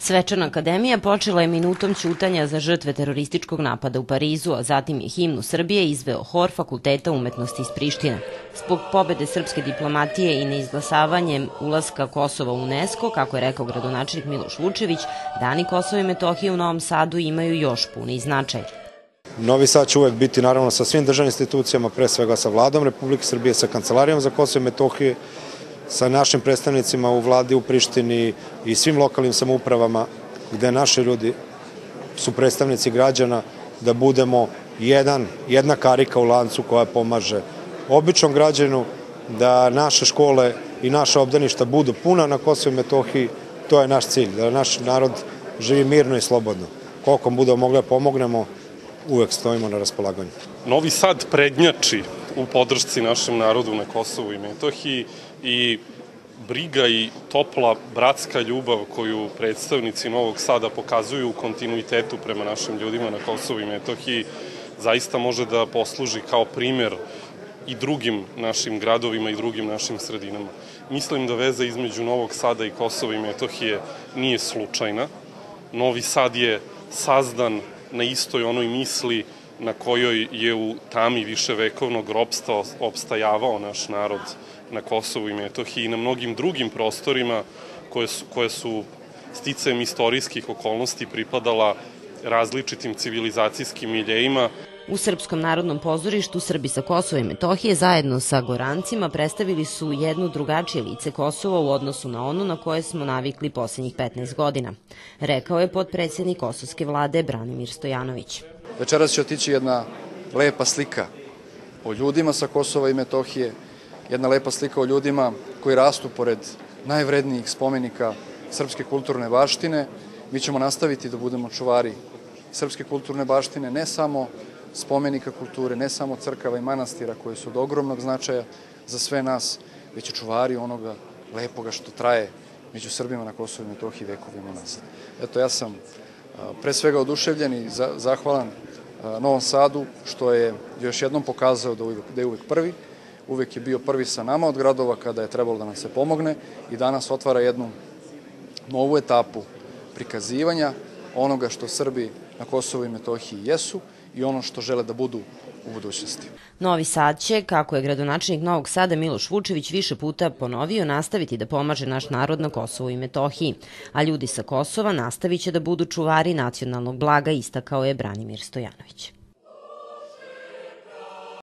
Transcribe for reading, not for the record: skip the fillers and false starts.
Svečana akademija počela je minutom ćutanja za žrtve terorističkog napada u Parizu, a zatim je himnu Srbije izveo hor Fakulteta umetnosti iz Prištine. Zbog pobede srpske diplomatije i neizglasavanjem ulaska Kosova u UNESCO, kako je rekao gradonačelnik Miloš Vučević, Dani Kosova i Metohije u Novom Sadu imaju još puniji značaj. Novi Sad će uvek biti naravno sa svim državnim institucijama, pre svega sa Vladom Republike Srbije, sa Kancelarijom za Kosovo i Metohije, sa našim predstavnicima u vladi u Prištini i svim lokalnim samoupravama gde naši ljudi su predstavnici građana, da budemo jedna karika u lancu koja pomaže običnom građanu, da naše škole i naša obdaništa budu puna na Kosovu i Metohiji. To je naš cilj, da naš narod živi mirno i slobodno. Koliko budemo mogli da pomognemo, uvek stojimo na raspolaganju. Novi Sad prednjači u podršci našem narodu na Kosovu i Metohiji i briga i topla bratska ljubav koju predstavnici Novog Sada pokazuju u kontinuitetu prema našim ljudima na Kosovu i Metohiji zaista može da posluži kao primer i drugim našim gradovima i drugim našim sredinama. Mislim da veza između Novog Sada i Kosova i Metohije nije slučajna. Novi Sad je sazdan na istoj onoj misli na kojoj je u tami viševekovnog ropstva opstajavao naš narod na Kosovu i Metohiji i na mnogim drugim prostorima koje su sticajem istorijskih okolnosti pripadala različitim civilizacijskim miljejima. U Srpskom narodnom pozorištu Srbi sa Kosova i Metohije zajedno sa Gorancima predstavili su jedno drugačije lice Kosova u odnosu na ono na koje smo navikli poslednjih 15 godina, rekao je potpredsednik kosovske vlade Branimir Stojanović. Večeras će otići jedna lepa slika o ljudima sa Kosova i Metohije, jedna lepa slika o ljudima koji rastu pored najvrednijih spomenika srpske kulturne baštine. Mi ćemo nastaviti da budemo čuvari srpske kulturne baštine, ne samo spomenika kulture, ne samo crkava i manastira koji su od ogromnog značaja za sve nas, već i čuvari onoga lepoga što traje među Srbima na Kosovu i Metohiji vekovima nazad. Eto, ja sam pre svega oduševljen i zahvalan Novom Sadu što je još jednom pokazao da je uvek prvi, uvek je bio prvi sa nama od gradova kada je trebalo da nam se pomogne i danas otvara jednu novu etapu prikazivanja onoga što Srbi na Kosovu i Metohiji jesu i ono što žele da budu u budućnosti. Novi Sad će, kako je gradonačelnik Novog Sada Miloš Vučević više puta ponovio, nastaviti da pomaže naš narod na Kosovu i Metohiji, a ljudi sa Kosova nastavit će da budu čuvari nacionalnog blaga, istakao je Branimir Stojanović.